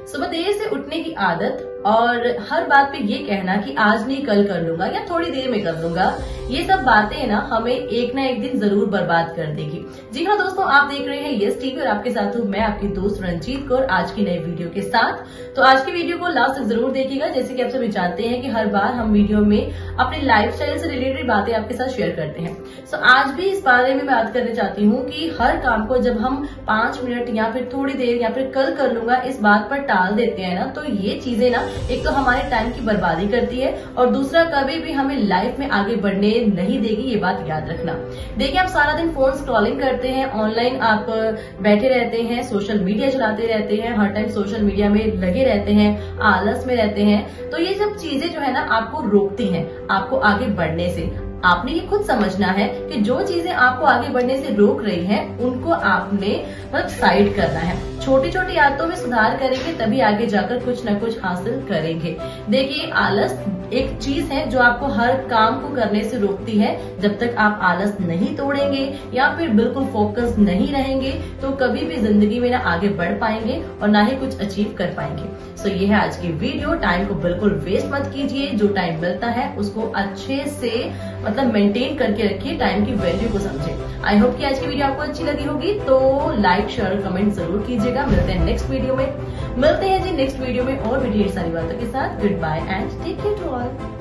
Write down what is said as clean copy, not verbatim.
सुबह देर से उठने की आदत और हर बात पे ये कहना कि आज नहीं कल कर लूंगा या थोड़ी देर में कर लूंगा, ये सब बातें ना हमें एक ना एक दिन जरूर बर्बाद कर देगी। जी हाँ दोस्तों, आप देख रहे हैं यस टीवी और आपके साथ हूँ मैं आपकी दोस्त रंजीत कौर आज की नई वीडियो के साथ। तो आज की वीडियो को लास्ट तक जरूर देखिएगा। जैसे कि आप सभी जानते हैं कि हर बार हम वीडियो में अपने लाइफस्टाइल से रिलेटेड बातें आपके साथ शेयर करते हैं। तो आज भी इस बारे में बात करने चाहती हूँ कि हर काम को जब हम 5 मिनट या फिर थोड़ी देर या फिर कल कर लूंगा इस बात पर टाल देते हैं ना, तो ये चीजें ना एक तो हमारे टाइम की बर्बादी करती है और दूसरा कभी भी हमें लाइफ में आगे बढ़ने नहीं देगी। ये बात याद रखना। देखिए, आप सारा दिन फोन स्क्रॉलिंग करते हैं, ऑनलाइन आप बैठे रहते हैं, सोशल मीडिया चलाते रहते हैं, हर टाइम सोशल मीडिया में लगे रहते हैं, आलस में रहते हैं। तो ये सब चीजें जो है ना आपको रोकती हैं आपको आगे बढ़ने से। आपने ये खुद समझना है कि जो चीजें आपको आगे बढ़ने से रोक रही हैं, उनको आपने मतलब साइड करना है। छोटी छोटी आदतों में सुधार करेंगे तभी आगे जाकर कुछ न कुछ हासिल करेंगे। देखिए, आलस एक चीज है जो आपको हर काम को करने से रोकती है। जब तक आप आलस नहीं तोड़ेंगे या फिर बिल्कुल फोकस नहीं रहेंगे तो कभी भी जिंदगी में ना आगे बढ़ पाएंगे और ना ही कुछ अचीव कर पाएंगे। सो ये है आज की वीडियो। टाइम को बिल्कुल वेस्ट मत कीजिए। जो टाइम मिलता है उसको अच्छे से मतलब मेंटेन करके रखिए, टाइम की वैल्यू को समझे। आई होप कि आज की वीडियो आपको अच्छी लगी होगी, तो लाइक शेयर कमेंट जरूर कीजिएगा। मिलते हैं नेक्स्ट वीडियो में और भी ढेर सारी बातों के साथ। Goodbye and take care to all.